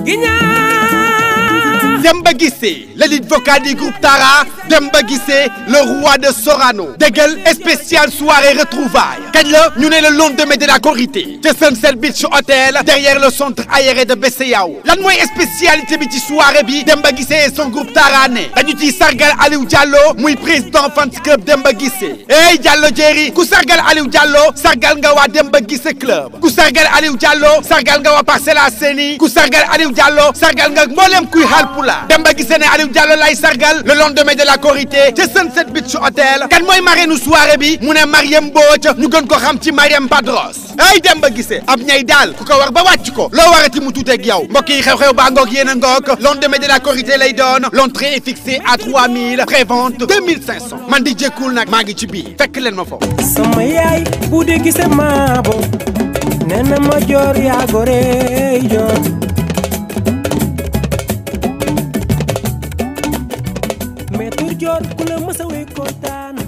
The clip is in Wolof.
Demba Guissé, le lead vocal du groupe Tara. Demba Guissé, le roi de Sorano. Déggal spécial soirée retrouvailles. Kañ la ñu ne le lendemain de la Korité ca Sunset Beach Hotel derrière le centre aéré de Besseyao. Lan mooy spécialité bi ci soirée bi Demba Guissé et son groupe Tara ne dañu ciy sargal Aliou Diallo muy président fans club Demba Guissé. Hey Diallo Jerry ku sargal Aliou Diallo sargal nga waa Demba Guissé club ku sargal Aliou Diallo sargal nga waa Parcelles Assainies ku sargal Aliou Diallo sargal nga mboolem kuy Haalpulaar. Demba Guissé ne Aliou Diallo lay sargal le lendemain de la Korité ca Sunset Beach Hotel. Kan mooy marraine soirée bi mu ne Mariam Mbodj ñu gën ko xam ci Mariam Padros. Ay Demba Guissé ab ñay daal ku ko war ba wàcc ko loo warati mu tuuteeg yow mbokk yi xew-xew baa ngoog yéen a ngoog lendemain de la Korité lay doon l'entrée est fixée à 3000 prévente 2500 man di jékkul nag maa ngi ci biir fekk leen ma foofu. sama yaay bu dee Guissé maabo nee na ma joor yaa gore joor Maître Dior ku la mësa wey kontaan